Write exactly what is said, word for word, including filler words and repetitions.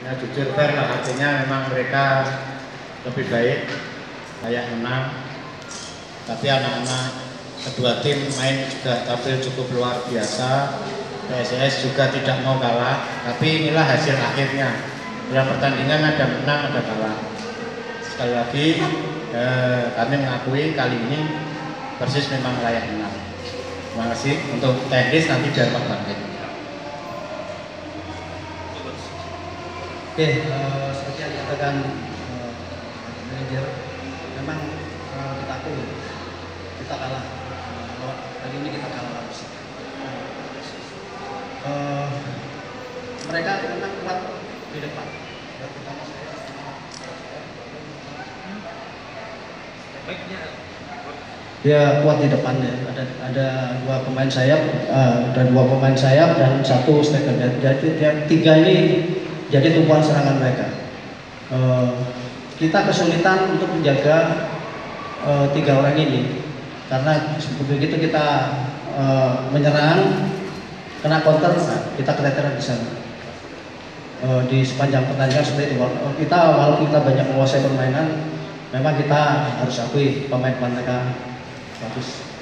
Ya jujur fair lah, artinya memang mereka lebih baik, kayak menang. Tapi anak-anak kedua tim main juga tampil cukup luar biasa. P S S juga tidak mau kalah, tapi inilah hasil akhirnya. Dalam pertandingan ada menang, ada kalah. Sekali lagi eh, kami mengakui kali ini Persis memang layak menang. Terima kasih. Untuk teknis nanti biar Pak Bangkit. Oke, uh, seperti yang dikatakan uh, manajer, memang uh, kita akui kita kalah. Uh, kali ini kita kalah harus. Uh, mereka memang kuat di depan. Dia kuat di depannya. Ada ada dua pemain sayap, uh, dan dua pemain sayap dan satu striker. Jadi dia tiga ini jadi tumpuan serangan mereka. Uh, kita kesulitan untuk menjaga uh, tiga orang ini karena begitu kita uh, menyerang kena counter, nah, kita keteteran di sana. Uh, di sepanjang pertandingan seperti itu, kita walaupun kita banyak menguasai permainan, memang kita harus akui pemain-pemain mereka bagus.